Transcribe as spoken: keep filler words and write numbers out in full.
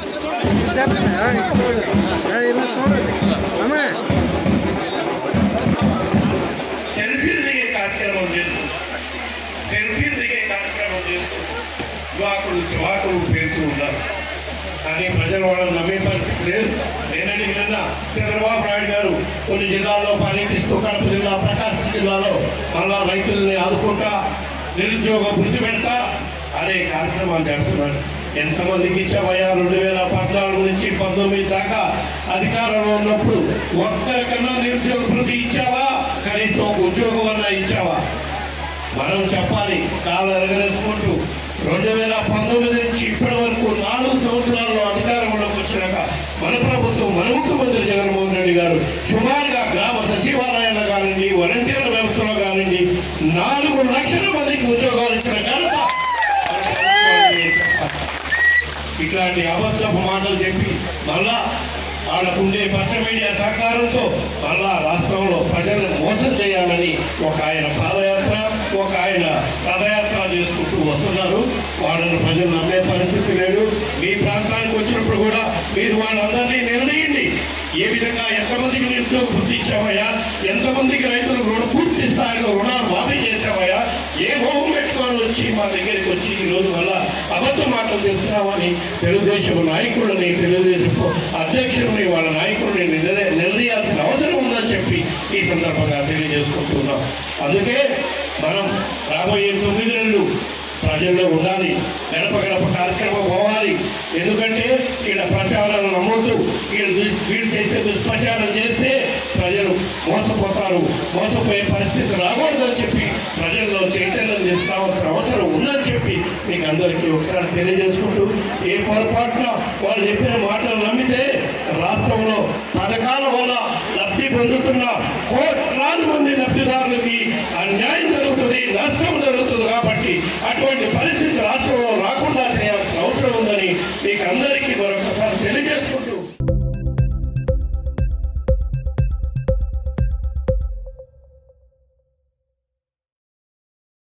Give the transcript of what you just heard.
ఇలా చూడండి అమ్మా సెల్ఫీలు దిగే కార్యక్రమం చేస్తూ సెల్ఫీలు దిగే కార్యక్రమం చేస్తూ యువకులు చివాకులు పేరుతూ ఉన్నారు. కానీ ప్రజలు వాళ్ళని నమ్మే పరిస్థితి లేదు. నేనని నిన్న చంద్రబాబు నాయుడు గారు కొన్ని జిల్లాల్లో పర్యటిస్తూ కడప జిల్లా ప్రకాశం జిల్లాలో మళ్ళా రైతుల్ని ఆదుకుంటా నిరుద్యోగ వృద్ధి పెడతా అనే కార్యక్రమాలు చేస్తున్నారు. ఎంతమందికి ఇచ్చావయ్యా? రెండు వేల పద్నాలుగు నుంచి పంతొమ్మిది దాకా అధికారంలో ఉన్నప్పుడు ఒక్కరికన్నా నిరుద్యోగ వృద్ధి ఇచ్చావా? కనీసం ఒక ఉద్యోగం అన్నా ఇచ్చావా? మనం చెప్పాలి. కాలు ఎరగరేసుకుంటూ రెండు వేల పంతొమ్మిది నుంచి ఇప్పటి వరకు నాలుగు సంవత్సరాల్లో అధికారంలోకి వచ్చినాక మన ప్రభుత్వం మన ముఖ్యమంత్రి జగన్మోహన్ రెడ్డి గారు సుమారుగా గ్రామ సచివాలయాల్లో కానివ్వండి, వాలంటీర్ల వ్యవస్థలో కానివ్వండి నాలుగు లక్షల మందికి ఉద్యోగాలు ఇచ్చిన ఘనత. ఇట్లాంటి అబద్ధపు మాటలు చెప్పి మళ్ళా ఆడకుండే పచ్చ మీడియా సహకారంతో మళ్ళా రాష్ట్రంలో ప్రజలను మోసం చేయాలని ఒక ఆయన పాదయాత్ర ఒక ఆయన పదయాత్ర చేసుకుంటూ వస్తున్నారు. వాళ్ళని ప్రజలు నమ్మే పరిస్థితి లేదు. మీ ప్రాంతానికి వచ్చినప్పుడు కూడా మీరు వాళ్ళందరినీ నిర్ణయించి ఏ విధంగా ఎంతమందికి నిరుద్యోగ వృద్ధి ఇచ్చావయ్యా, ఎంతమందికి రైతులకు రుణ పూర్తి స్థాయిలో రుణాలు మాఫీ చేసావయ్యా, ఏ హోం పెట్టుకొని వచ్చి మా దగ్గరికి వచ్చి ఈరోజు వల్ల అబద్ధ మాటలు చెప్తున్నామని తెలుగుదేశం నాయకులని తెలుగుదేశం అధ్యక్షుడిని వాళ్ళ నాయకుడిని నిలదీయాల్సిన అవసరం ఉందని చెప్పి ఈ సందర్భంగా తెలియజేసుకుంటున్నాం. అందుకే మనం రాబోయే తొమ్మిది నెలలు ప్రజల్లో ఉండాలి. గడప గడప కార్యక్రమం పోవాలి. ఎందుకంటే ఇక్కడ ప్రచారాలు నమ్మొద్దు. వీళ్ళు వీళ్ళు చేసే దుష్ప్రచారం చేస్తే ప్రజలు మోసపోతారు. మోసపోయే పరిస్థితి రాకూడదని చెప్పి ప్రజల్లో చైతన్యం తీసుకోవాల్సిన అవసరం ఉందని చెప్పి మీకు అందరికీ ఒకసారి తెలియజేసుకుంటూ, ఏ పొరపాటున వాళ్ళు చెప్పిన మాటలు నమ్మితే రాష్ట్రంలో పథకాల వల్ల లబ్ధి పొందుతున్న కోట్లాది మంది లబ్ధిదారులు